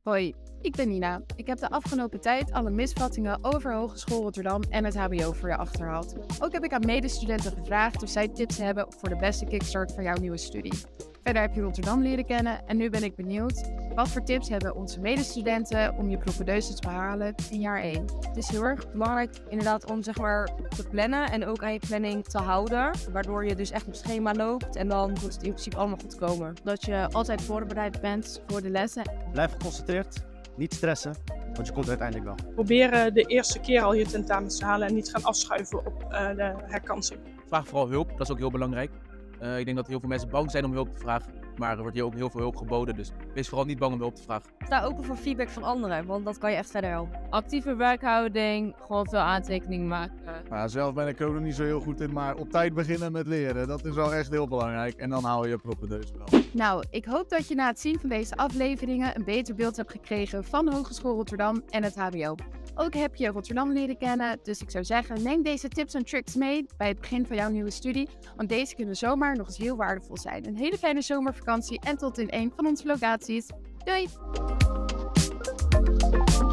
Hoi, ik ben Nina. Ik heb de afgelopen tijd alle misvattingen over Hogeschool Rotterdam en het HBO voor je achterhaald. Ook heb ik aan medestudenten gevraagd of zij tips hebben voor de beste kickstart van jouw nieuwe studie. Verder heb je Rotterdam leren kennen en nu ben ik benieuwd, wat voor tips hebben onze medestudenten om je propedeuse te behalen in jaar 1? Het is heel erg belangrijk inderdaad om te plannen en ook aan je planning te houden. Waardoor je dus echt op schema loopt en dan moet het in principe allemaal goed komen. Dat je altijd voorbereid bent voor de lessen. Blijf geconcentreerd, niet stressen, want je komt er uiteindelijk wel. Proberen de eerste keer al je tentamens te halen en niet gaan afschuiven op de herkansing. Vraag vooral hulp, dat is ook heel belangrijk. Ik denk dat heel veel mensen bang zijn om hulp te vragen, maar er wordt hier ook heel veel hulp geboden. Dus wees vooral niet bang om hulp te vragen. Sta open voor feedback van anderen, want dat kan je echt verder helpen. Actieve werkhouding, gewoon veel aantekeningen maken. Nou, zelf ben ik ook nog niet zo heel goed in, maar op tijd beginnen met leren, dat is wel echt heel belangrijk. En dan haal je propedeuse wel. Nou, ik hoop dat je na het zien van deze afleveringen een beter beeld hebt gekregen van Hogeschool Rotterdam en het HBO. Ook heb je Rotterdam leren kennen, dus ik zou zeggen, neem deze tips en tricks mee bij het begin van jouw nieuwe studie, want deze kunnen zomaar nog eens heel waardevol zijn. Een hele fijne zomervakantie en tot in een van onze locaties. Doei!